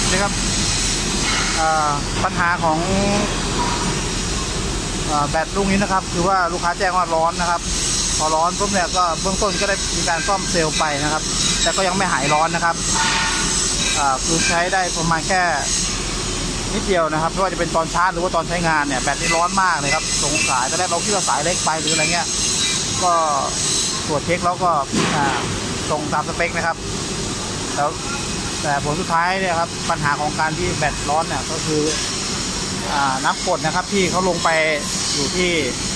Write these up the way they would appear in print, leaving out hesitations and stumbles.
นะครับปัญหาของแบตลูกนี้นะครับคือว่าลูกค้าแจ้งว่าร้อนนะครับพอร้อนปุ๊บเนี่ยก็เบื้องต้นก็ได้มีการซ่อมเซลล์ไปนะครับแต่ก็ยังไม่หายร้อนนะครับคือใช้ได้ประมาณแค่นิดเดียวนะครับไม่ว่าจะเป็นตอนชาร์จหรือว่าตอนใช้งานเนี่ยแบตนี่ร้อนมากเลยครับตรงสายตอนแรกเราคิดว่าสายเล็กไปหรืออะไรเงี้ยก็ตรวจเช็คแล้วก็ตรงตามสเปคนะครับแล้วแต่ผลสุดท้ายเนี่ยครับปัญหาของการที่แบตร้อนเนี่ยก็คือน้ำกรดนะครับที่เขาลงไปอยู่ที่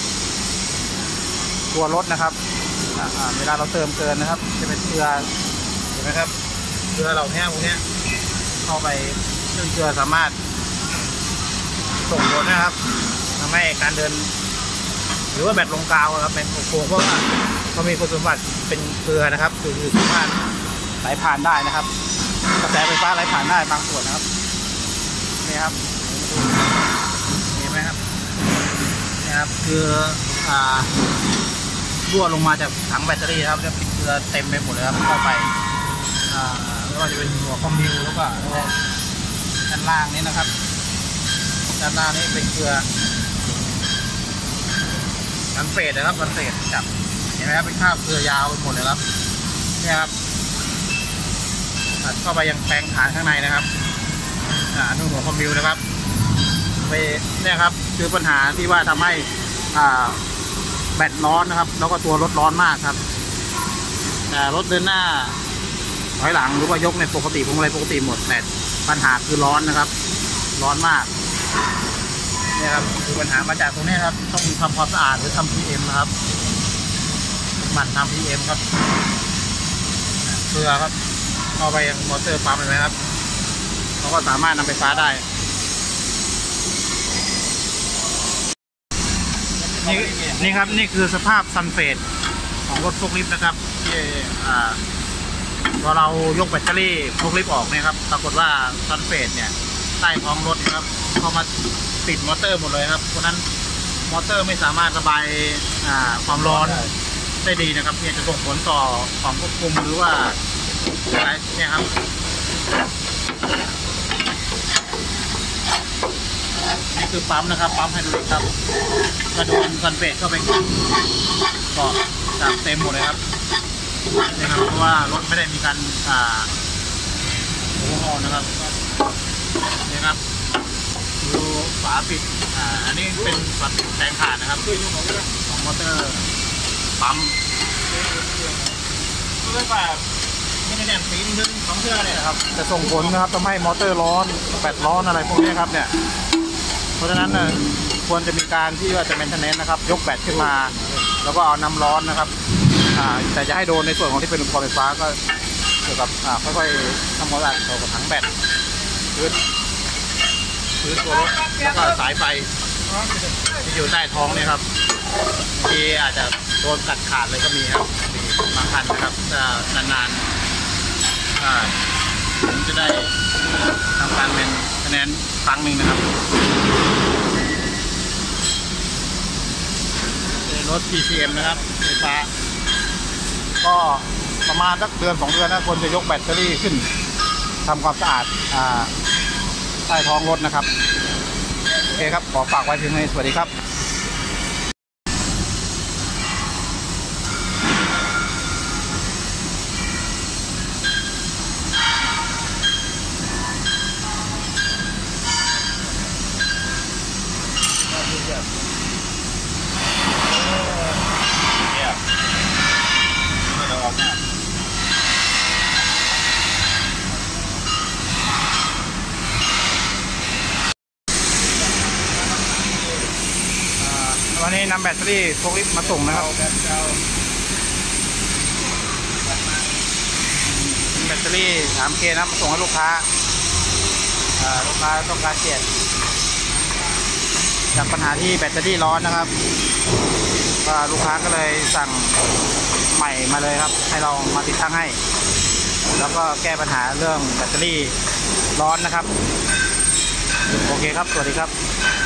ตัวรถนะครับเวลาเราเติมเกินนะครับจะเป็นเกลือเห็นไหมครับเกลือเราแห้งพวกนี้เข้าไปซึ่งเกลือสามารถส่งผลนะครับทำให้การเดินหรือว่าแบตลงกาวครับเป็นโค้งเพราะว่าเขามีคุณสมบัติเป็นเกลือนะครับคือสามารถไหลผ่านได้นะครับกระแสไฟฟ้าไหลผ่านได้บางส่วนนะครับนี่ครับเห็นไหมครับนี่ครับคือรั่วลงมาจากถังแบตเตอรี่ครับจะเป็นเกลือเต็มไปหมดเลยครับเข้าไปไม่ว่าจะเป็นหัวคอมบิวแล้วก็ด้านล่างนี้นะครับด้านล่างนี้เป็นเกลือกันเฟดนะครับกันเฟดจับเห็นไหมครับเป็นคราบเกลือยาวไปหมดเลยครับเนี่ยครับเข้าไปยังแปลงฐานข้างในนะครับนู่นหัวคอมบิวนะครับไปเนี่ยครับคือปัญหาที่ว่าทำให้แบตร้อนนะครับแล้วก็ตัวรถร้อนมากครับแต่รถเดินหน้าถอยหลังหรือว่ายกในปกติพวงมาลัยปกติหมดแต่ปัญหาคือร้อนนะครับร้อนมากเนี่ยครับคือปัญหามาจากตรงนี้ครับต้องทำความสะอาดหรือทำ PM นะครับหมั่นทำ PM ครับเกลือครับเข้าไปยังมอเตอร์ปั๊มเลยไหมครับเขาก็สามารถนำไฟฟ้าได้นี่ครับนี่คือสภาพซันเฟสของรถโฟล์คลิฟต์นะครับที่พอเรายกแบตเตอรี่โฟล์คลิฟต์ออกเนี่ยครับปรากฏว่าซันเฟสเนี่ยใต้ท้องรถนะครับเข้ามาปิดมอเตอร์หมดเลยครับเพราะนั้นมอเตอร์ไม่สามารถระบายความร้อนได้ดีนะครับเนี่ยจะส่งผลต่อของควบคุมหรือว่าอะไรเนี่ยครับนี่คือปั๊มนะครับปั๊มไฮดรอลิกครับกระโดนซันเฟสเข้าไปเกาะจากเต็มหมดเลยครับนี่ครับเพราะว่ารถไม่ได้มีการโอเวอร์ฮอลนะครับนี่ครับดูฝาปิดอันนี้เป็นฝาปิดแทงขาดนะครับของมอเตอร์ปั๊มด้วยแบบไม่ได้แน่นปีนขึ้น2เชือกเลยนะครับจะส่งผลนะครับทำให้มอเตอร์ร้อนแบตร้อนอะไรพวกนี้ครับเนี่ยเพราะฉะนั้นควรจะมีการที่ว่าจะเป็นเทนเนนนะครับยกแบตขึ้นมาแล้วก็เอาน้ำร้อนนะครับแต่จะให้โดนในส่วนของที่เป็นอุปกรณ์ไฟฟ้าก็เกี่ยวกับค่อยๆทำความสะอาดเกี่ยวกับถังแบตพื้นตัวรถแล้วก็สายไฟที่อยู่ใต้ท้องเนี่ยครับที่อาจจะโดนตัดขาดเลยก็มีครับบางคันนะครับนานๆผมจะได้ทำการเป็นคะแนนครั้งหนึ่งนะครับรถ PCM นะครับไฟฟ้าก็ประมาณสักเดือน2 เดือนนะคนจะยกแบตเตอรี่ขึ้นทำความสะอาดใต้ท้องรถนะครับโอเคครับขอฝากไว้เพียงเท่านี้สวัสดีครับวันนี้นำแบตเตอรี่โฟล์คลิฟต์มาส่งนะครับแบตเตอรี่ 3K นะมาส่งให้ลูกค้าต้องการเปลี่ยนจากปัญหาที่แบตเตอรี่ร้อนนะครับลูกค้าก็เลยสั่งใหม่มาเลยครับให้เรามาติดตั้งให้แล้วก็แก้ปัญหาเรื่องแบตเตอรี่ร้อนนะครับโอเคครับสวัสดีครับ